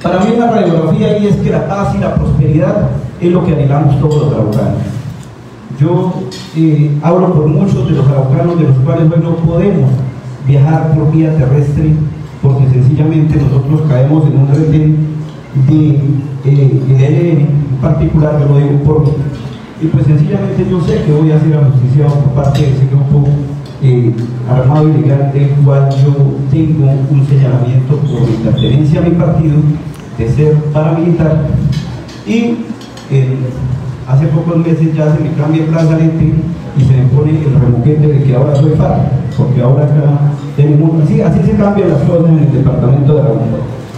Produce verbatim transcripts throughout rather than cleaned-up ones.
Para mí una radiografía ahí es que la paz y la prosperidad es lo que anhelamos todos los araucanos. Yo eh, hablo por muchos de los araucanos de los cuales hoy no podemos viajar por vía terrestre porque sencillamente nosotros caemos en un retén de eh, de L N, en particular, yo lo digo por mí, y pues sencillamente yo sé que voy a ser ajusticiado por parte de ese grupo eh, armado y legal, del cual yo tengo un señalamiento por mi pertenencia a mi partido de ser paramilitar, y eh, hace pocos meses ya se me cambia el brazalete y se me pone el remoquete de que ahora soy FARC, porque ahora acá tenemos, así, así se cambian las cosas en el departamento de Arauca.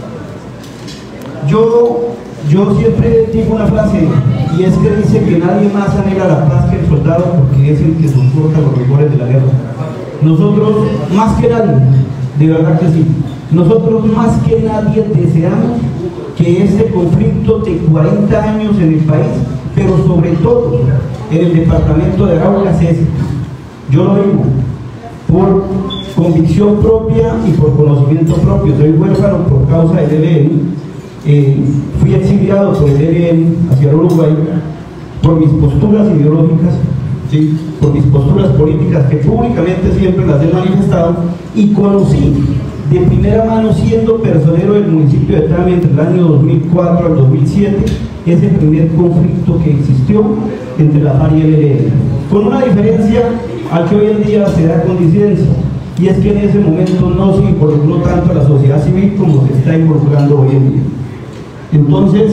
Yo, yo siempre digo una frase, y es que dice que nadie más anhela la paz que el soldado, porque es el que soporta los rigores de la guerra. Nosotros, más que nadie, de verdad que sí, nosotros más que nadie deseamos que este conflicto de cuarenta años en el país, pero sobre todo en el departamento de Arauca, cese. Yo lo digo por convicción propia y por conocimiento propio. Soy huérfano por causa del E L N. Eh, fui exiliado por el E L N hacia Uruguay por mis posturas ideológicas, ¿sí? Por mis posturas políticas que públicamente siempre las he manifestado, y conocí de primera mano, siendo personero del municipio de Tame entre el año dos mil cuatro al dos mil siete, ese primer conflicto que existió entre la FARC y el E L N, con una diferencia al que hoy en día se da con disidencia, y es que en ese momento no se involucró tanto a la sociedad civil como se está involucrando hoy en día. Entonces,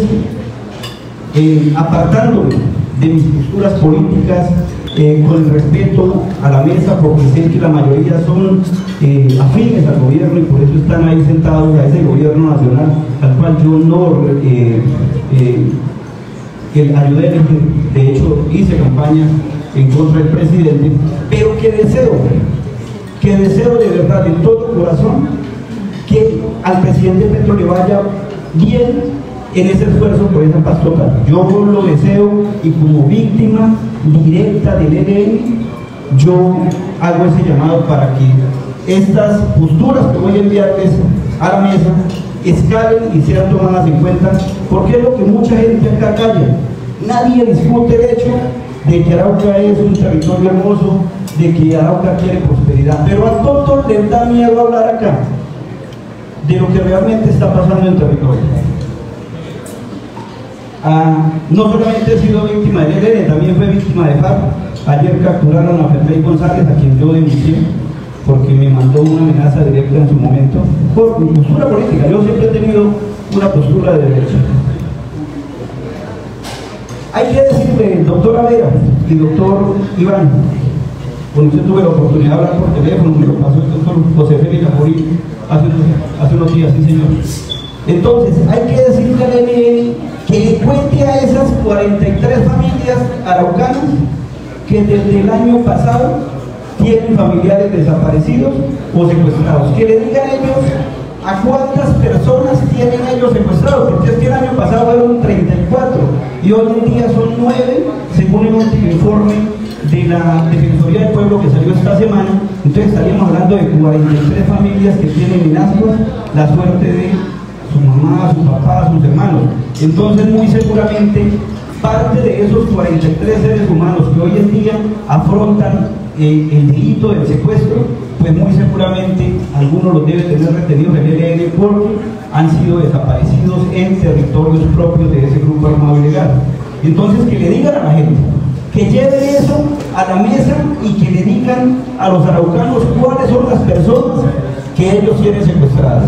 eh, apartándome de mis posturas políticas, eh, con el respeto a la mesa, porque sé que la mayoría son eh, afines al gobierno y por eso están ahí sentados, a ese gobierno nacional al cual yo no eh, eh, el ayudé a elegir. De hecho hice campaña en contra del presidente, pero que deseo que deseo de verdad, de todo corazón, que al presidente Petro le vaya bien en ese esfuerzo por esa paz total. Yo lo deseo, y como víctima directa del E L N, yo hago ese llamado para que estas posturas que voy a enviarles a la mesa escalen y sean tomadas en cuenta, porque es lo que mucha gente acá calla. Nadie discute el hecho de que Arauca es un territorio hermoso, de que Arauca quiere prosperidad, pero a todos les da miedo hablar acá de lo que realmente está pasando en el territorio. Ah, no solamente he sido víctima del E L N, también fue víctima de FARC. Ayer capturaron a Ferley González, a quien yo denuncié porque me mandó una amenaza directa en su momento por mi postura política. Yo siempre he tenido una postura de derecha. Hay que decirle, doctora Vera y doctor Iván, con usted tuve la oportunidad de hablar por teléfono, me lo pasó el doctor José Félix Lajorí hace, hace unos días, sí señor. Entonces, hay que decirle al E L N que le cuente a esas cuarenta y tres familias araucanas que desde el año pasado tienen familiares desaparecidos o secuestrados. Que le digan ellos a cuántas personas tienen ellos secuestrados, porque es que el año pasado fueron treinta y cuatro y hoy en día son nueve, según el último informe de la Defensoría del Pueblo que salió esta semana. Entonces estaríamos hablando de cuarenta y tres familias que tienen en ascuas la suerte de su mamá, su papá, sus hermanos. Entonces muy seguramente parte de esos cuarenta y tres seres humanos que hoy en día afrontan eh, el delito del secuestro, pues muy seguramente algunos los debe tener retenidos el E L N porque han sido desaparecidos en territorios propios de ese grupo armado ilegal. Entonces que le digan a la gente, que lleven eso a la mesa y que le digan a los araucanos cuáles son las personas que ellos tienen secuestradas.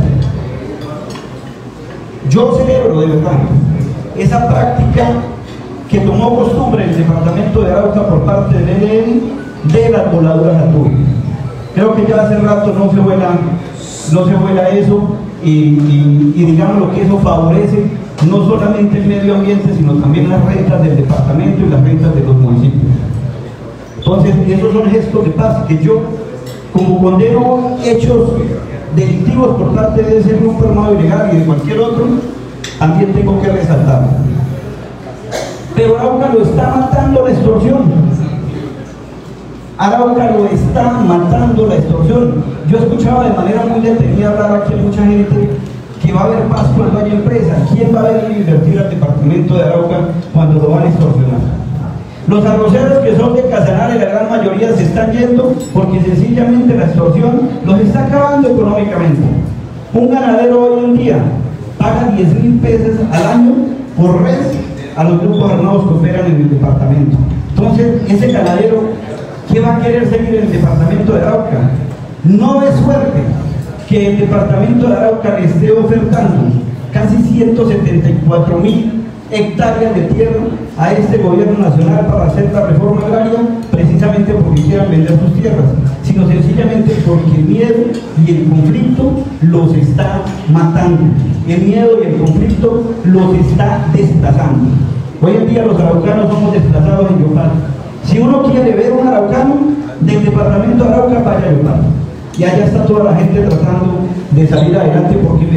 Yo celebro de verdad esa práctica que tomó costumbre en el departamento de Arauca por parte del E L N de las voladoras a tubo. Creo que ya hace rato no se vuela, no se vuela eso, y, y, y digamos lo que eso favorece no solamente el medio ambiente, sino también las rentas del departamento y las rentas de los municipios. Entonces, esos son gestos de paz que yo, como condeno hechos delictivos por parte de ese grupo armado ilegal y de cualquier otro, también tengo que resaltar. Pero Arauca lo está matando la extorsión. Arauca lo está matando la extorsión. Yo escuchaba de manera muy detenida hablar aquí a mucha gente que va a haber paz cuando haya empresa. ¿Quién va a venir a invertir al departamento de Arauca cuando lo van a extorsionar? Los arroceros que son de Casanare, la gran mayoría se están yendo porque sencillamente la extorsión los está acabando económicamente. Un ganadero hoy en día paga diez mil pesos al año por res a los grupos armados que operan en el departamento. Entonces, ese ganadero, ¿qué va a querer seguir en el departamento de Arauca? No es suerte que el departamento de Arauca le esté ofertando casi ciento setenta y cuatro mil hectáreas de tierra a este gobierno nacional para hacer la reforma agraria, precisamente porque quieran vender sus tierras, sino sencillamente porque el miedo y el conflicto los está matando. El miedo y el conflicto los está desplazando. Hoy en día los araucanos somos desplazados en Yopal. Si uno quiere ver un araucano del departamento de Arauca, vaya a Yopal. Y allá está toda la gente tratando de salir adelante porque